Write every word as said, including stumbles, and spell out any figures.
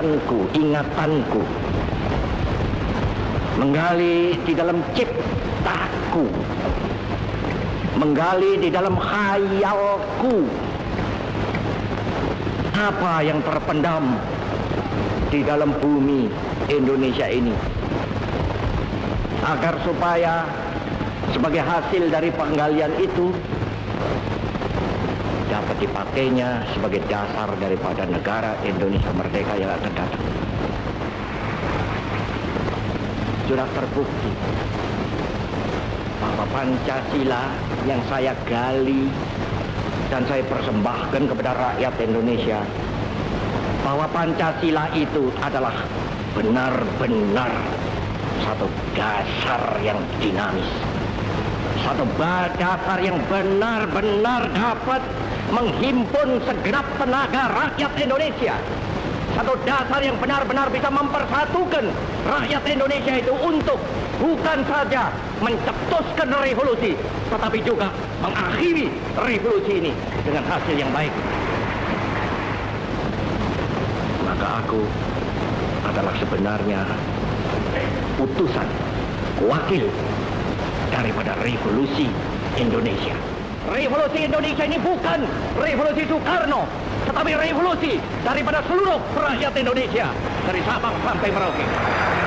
pikiranku, ingatanku, menggali di dalam ciptaku, menggali di dalam khayalku, apa yang terpendam di dalam bumi Indonesia ini, agar supaya sebagai hasil dari penggalian itu dapat dipakainya sebagai dasar daripada negara Indonesia merdeka yang akan datang. Sudah terbukti bahwa Pancasila yang saya gali dan saya persembahkan kepada rakyat Indonesia, bahwa Pancasila itu adalah benar-benar satu dasar yang dinamis, satu dasar yang benar-benar dapat menghimpun segenap tenaga rakyat Indonesia, satu dasar yang benar-benar bisa mempersatukan rakyat Indonesia itu untuk bukan saja mencetuskan revolusi, tetapi juga mengakhiri revolusi ini dengan hasil yang baik. Maka aku adalah sebenarnya utusan, wakil daripada revolusi Indonesia. Revolusi Indonesia ini bukan revolusi Soekarno, tetapi revolusi daripada seluruh rakyat Indonesia, dari Sabang sampai Merauke.